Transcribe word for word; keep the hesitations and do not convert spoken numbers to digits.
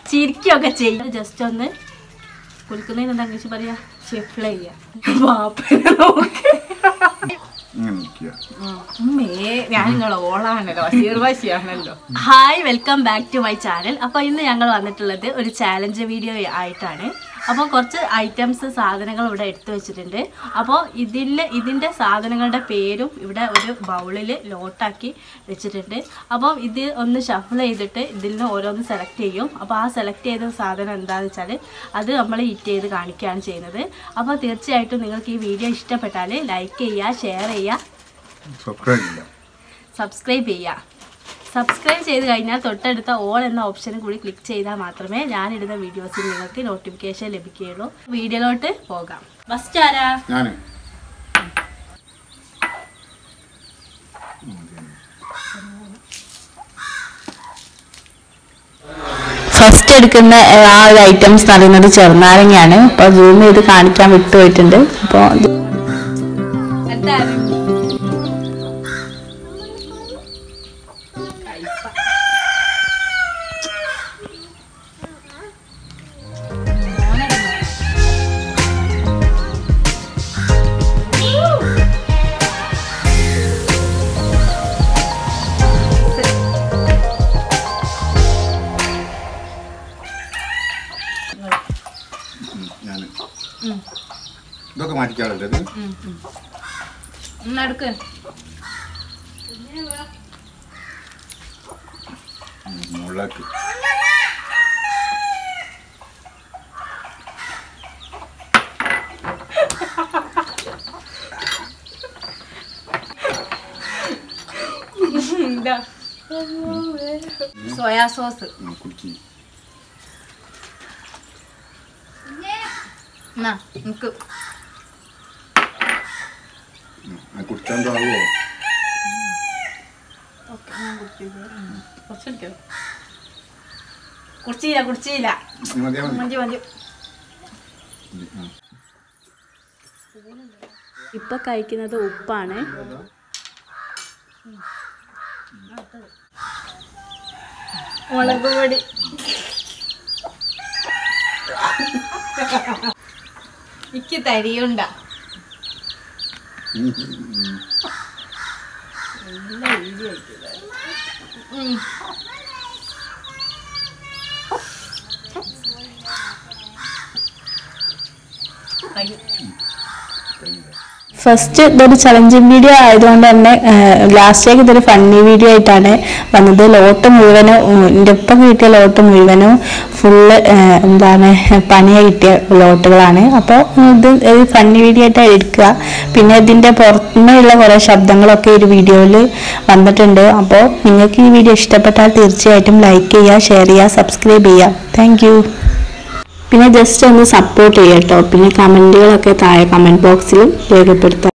ചിരിക്കുകയൊക്കെ ചെയ്യും. ജസ്റ്റ് ഒന്ന് കുളിക്കുന്നതിന് എന്താ ഇംഗ്ലീഷ് പറയാ, ഷെഫ്ല ചെയ്യാ. ഞാൻ നിങ്ങളെ ഓളാണല്ലോ, ശീർവാശിയാണല്ലോ. Hi, welcome back to my channel. അപ്പോൾ ഇന്ന് ഞങ്ങൾ വന്നിട്ടുള്ളത് ഒരു ചാലഞ്ച് വീഡിയോ ആയിട്ടാണ്. അപ്പോൾ കുറച്ച് ഐറ്റംസ് സാധനങ്ങൾ ഇവിടെ എടുത്തു വെച്ചിട്ടുണ്ട്. അപ്പോൾ ഇതിൽ ഇതിൻ്റെ സാധനങ്ങളുടെ പേരും ഇവിടെ ഒരു ബൗളിൽ ലോട്ടാക്കി വെച്ചിട്ടുണ്ട്. അപ്പോൾ ഇത് ഒന്ന് ഷഫിൾ ചെയ്തിട്ട് ഇതിൽ നിന്ന് ഓരോന്ന് സെലക്ട് ചെയ്യും. അപ്പോൾ ആ സെലക്ട് ചെയ്ത സാധനം എന്താണെന്ന് വെച്ചാൽ അത് നമ്മൾ ഈറ്റ് ചെയ്ത് കാണിക്കുകയാണ് ചെയ്യുന്നത്. അപ്പോൾ തീർച്ചയായിട്ടും നിങ്ങൾക്ക് ഈ വീഡിയോ ഇഷ്ടപ്പെട്ടാൽ ലൈക്ക് ചെയ്യുക, ഷെയർ ചെയ്യുക, സബ്സ്ക്രൈബ് ചെയ്യുക. സബ്സ്ക്രൈബ് ചെയ്ത് കഴിഞ്ഞാൽ തൊട്ടടുത്ത ഓൾ എന്ന ഓപ്ഷനും കൂടി ക്ലിക്ക് ചെയ്താൽ മാത്രമേ ഞാനിടുന്ന വീഡിയോസിൽ നിങ്ങൾക്ക് നോട്ടിഫിക്കേഷൻ ലഭിക്കുകയുള്ളൂ. വീഡിയോയിലോട്ട് പോകാം. ഫസ്റ്റ് ആരാ? ഫസ്റ്റ് എടുക്കുന്ന ആ ഒരു ഐറ്റംസ് എന്ന് പറയുന്നത് ചെറുനാരങ്ങയാണ്. അപ്പോൾ സൂം ചെയ്ത് കാണിക്കാൻ വിട്ടുപോയിട്ടുണ്ട്. അപ്പോൾ ഇതൊക്കെ മാറ്റിക്കാളല്ലേ നടക്ക്. മുളക് സോയാ സോസ് കുക്കി നമുക്ക് കുടിച്ചാണ്ടോ ആവോ? കുടിച്ചില്ല കുടിച്ചില്ല മതി മതി. ഇപ്പൊ കഴിക്കുന്നത് ഉപ്പാണ്. മുളക് പൊടി, എനിക്ക് തരിയുണ്ട. ഫസ്റ്റ് ഇതൊരു ചലഞ്ചിങ് വീഡിയോ ആയതുകൊണ്ട് തന്നെ ലാസ്റ്റിലേക്ക് ഇതൊരു ഫണ്ണി വീഡിയോ ആയിട്ടാണ് വന്നത്. ലോട്ട് മുഴുവനും എൻ്റെ ഒപ്പം കിട്ടിയ ലോട്ട് മുഴുവനും ഫുള്ള് എന്താണ് പണിയായി കിട്ടിയ ലോട്ടുകളാണ്. അപ്പോൾ ഇത് ഒരു ഫണ്ണി വീഡിയോ ആയിട്ട് എടുക്കുക. പിന്നെ ഇതിൻ്റെ പുറത്തുനിന്നുള്ള കുറേ ശബ്ദങ്ങളൊക്കെ ഈ ഒരു വീഡിയോയിൽ വന്നിട്ടുണ്ട്. അപ്പോൾ നിങ്ങൾക്ക് ഈ വീഡിയോ ഇഷ്ടപ്പെട്ടാൽ തീർച്ചയായിട്ടും ലൈക്ക് ചെയ്യുക, ഷെയർ ചെയ്യുക, സബ്സ്ക്രൈബ് ചെയ്യുക. Thank you. പിന്നെ ജസ്റ്റ് ഒന്ന് സപ്പോർട്ട് ചെയ്യാം കേട്ടോ. പിന്നെ കമൻറ്റുകളൊക്കെ താഴെ കമൻറ്റ് ബോക്സിൽ രേഖപ്പെടുത്താം.